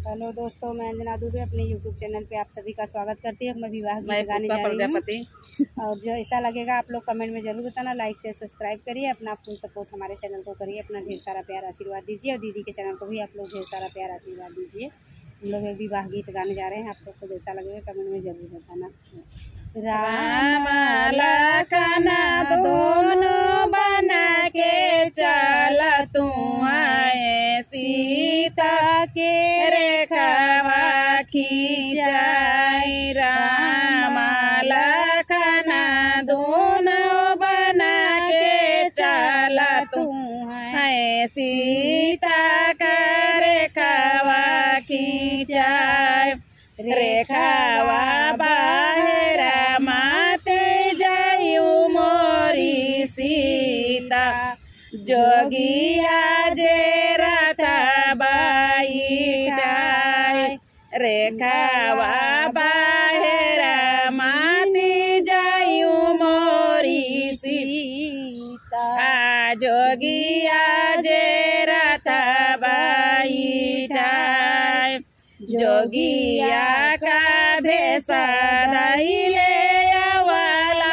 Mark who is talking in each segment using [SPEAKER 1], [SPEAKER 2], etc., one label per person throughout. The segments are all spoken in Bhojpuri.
[SPEAKER 1] हेलो दोस्तों, मैं अंजना दुबे अपने यूट्यूब चैनल पे आप सभी का स्वागत करती हूँ। मैं विवाह
[SPEAKER 2] मैं
[SPEAKER 1] गीत गाने जा रही
[SPEAKER 2] प्रजापति।
[SPEAKER 1] हूँ और जो ऐसा लगेगा आप लोग कमेंट में ज़रूर बताना। लाइक शेयर सब्सक्राइब करिए, अपना फुल सपोर्ट हमारे चैनल को करिए, अपना ढेर सारा प्यार आशीर्वाद दीजिए और दीदी के चैनल को भी आप लोग ढेर सारा प्यार आशीर्वाद दीजिए। हम लोग एक विवाह गीत गाने जा रहे हैं, आप लोग को जैसा लगेगा कमेंट में ज़रूर बताना।
[SPEAKER 2] राम लखन दोनों बना के चल तू आए, सीता के रेखावा खींचाई। राम लखन दोनों बना के चल तू आए, सीता का रेखावा खींचाई। रेखावा बाहर माते जायु मोरी सीता, जोगिया जे रथ बैठाई। रेखावा बाहर माते जायु मोरी सीता, जोगिया जे रथ बैठाई। जोगिया का भेसा धैले अवला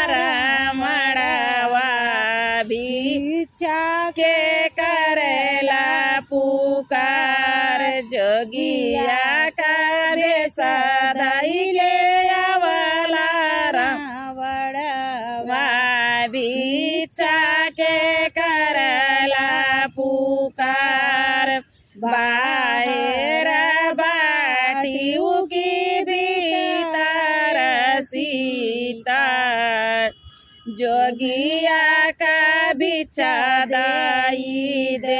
[SPEAKER 2] रमणवा, भिक्षा के करेला पुकार। जोगिया का भेसा धैले अवला रमणवा, भिक्षा के करेला पुकार। बाहर बाटियू की भीतर सीता, जोगिया का भिक्षा दाई दे।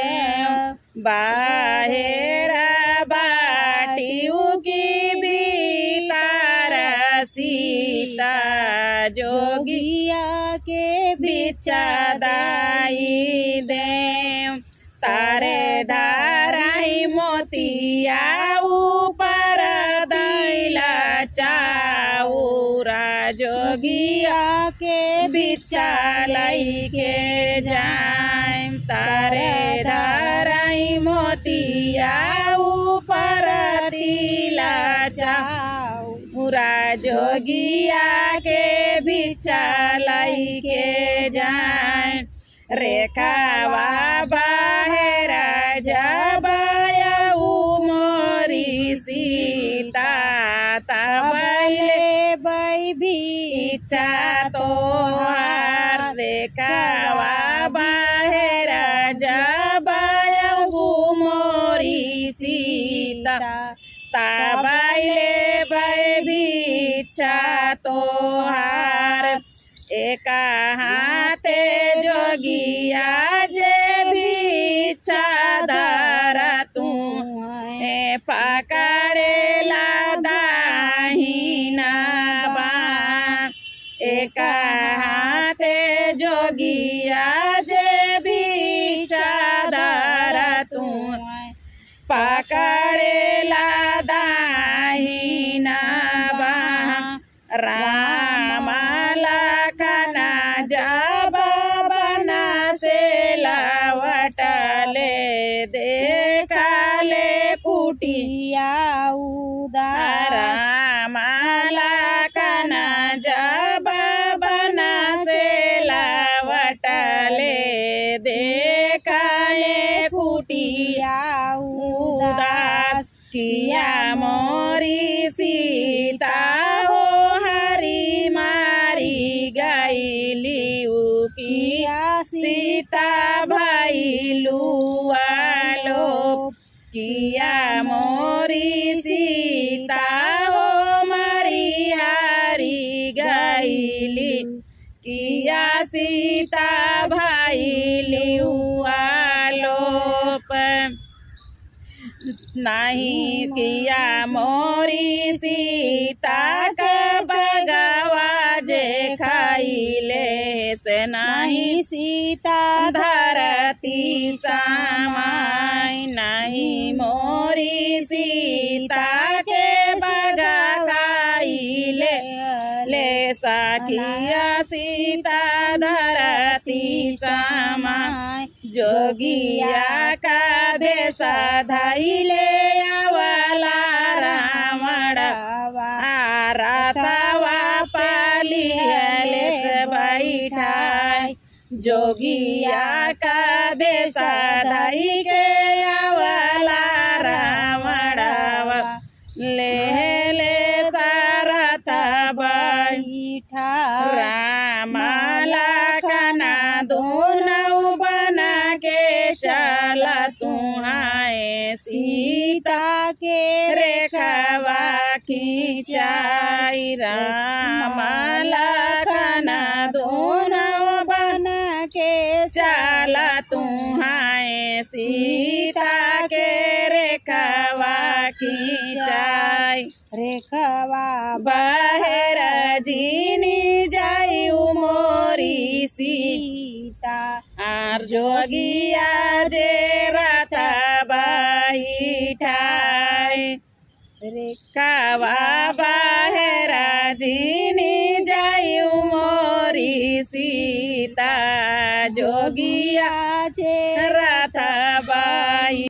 [SPEAKER 2] बाहर बाटियू की भीतर सीता, जोगिया के भिक्षा दाई दे। तारे धाराई मोतिया ऊपर दैला चाऊरा, जोगिया के भिक्षा लई के जाए। तारे धाराई मोतिया ऊपर तिला चाऊरा, जोगिया के भिक्षा लई के जाए। रेखावा बाहर जबायु मोरी सीता, तबैले बै भिक्षा तोहार। रेखावा बाहर जबायु मोरी सीता, तबैले बै भिक्षा तोहार। एक हाथे जोगिया जे भिक्षा धर तू, पकड़ेला दाहिना बाँ। एक हाथे जोगिया जे भिक्षा धर तू, पकड़ेला दाहिना बाँ। राम लखन जब बना से लवटले, देखले कुटिया उदार। राम लखन जब बना से लवटले, देखले कुटिया उदास। किया मोरी सीता हो हरी मारी गईली, किया सीता भैलू आलो। किया मोरी सीता हो मरी हारी गईली, किया सीता भैलू आलोप। नहीं किया मोरी सीता का बगवा जे खाइले, से नहीं सीता धरती समाई। नहीं मोरी सीता के बगा खाइले, ले सखिया सीता धरती समाई। जोगिया का भेसा धैले आवल जोगिया का बेसा धाई के आवला रावणवा ले ले सारथ बैठा रामाला काना दोनों बना के चला तुहाए सीता के रेखावा खींचाई रामाला काना दोनों बना के चला तुहाए सीता के रेखावा खींचाई
[SPEAKER 1] रेखवा
[SPEAKER 2] बाहर जीनी जाई मोरी सीता आर जोगिया जे रथ बैठाई रेखावा बाहर जीनी जाई मोरी सीता जोगिया जे रथ